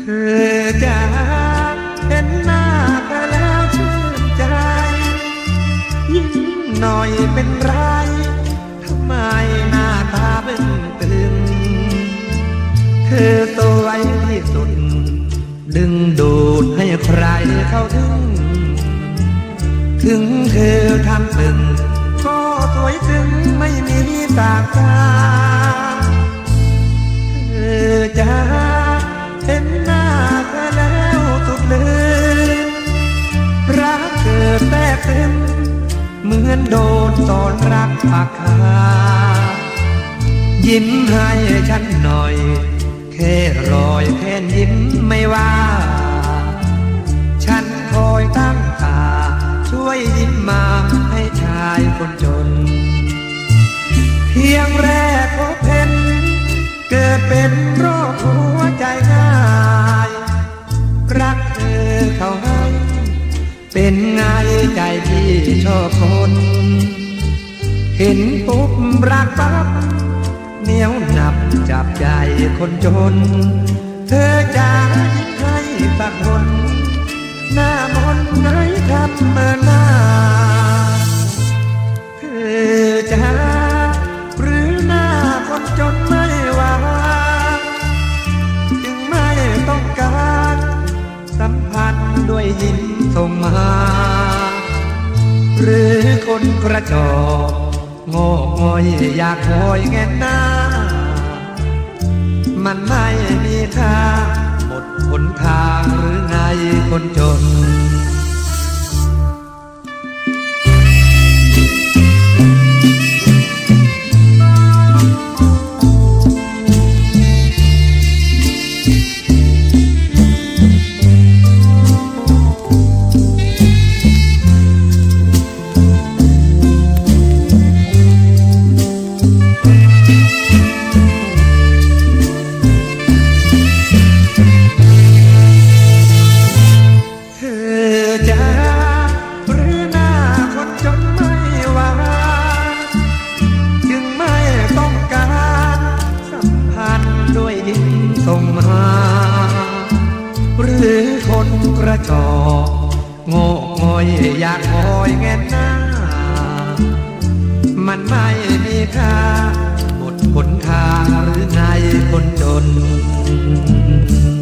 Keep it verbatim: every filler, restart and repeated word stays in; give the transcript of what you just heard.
เธอจะเห็นหน้าเธอแล้วชื่นใจยิ้มหน่อยเป็นไรทำไมหน้าตาบึ้งตึงเธอสวยที่สุดดึงดูดให้ใครเข้าถึงถึงเธอทำตึงก็สวยถึงไม่มีต่างตาเธอจะเห็นหน้าเธอแล้วสุดลืมรักเธอแทรกซึมเหมือนโดนสอนรักผักคายิ้มให้ฉันหน่อยแค่รอยแค่ยิ้มไม่ว่าฉันคอยตั้งตาช่วยยิ้มมาให้ชายคนจนเพียงแรกพบเห็นเกิดเป็นโรคหัวใจง่ายรักเธอเขาให้เป็นไงใจที่ชอบคนเห็นปุ๊บรักปั๊บเหนียวหนับจับใจคนจนเธอจะยิ้มให้สักคนหน้ามนต์ไหนทำเมื่อหน้าเธอจะหรือหน้าคนจนไม่ว่าจึงไม่ต้องการสัมพันธ์ด้วยยิ้มส่งมาหรือคนกระจอกโง่งอยอยากคอยแงนหน้ามันไม่มีค่าหมดหนทางหรือไงคนจนส่งมาหรือคนกระจอกโง่งอยอยากคอยแงนหน้ามันไม่มีค่าหมดหนทางหรือไงคนจน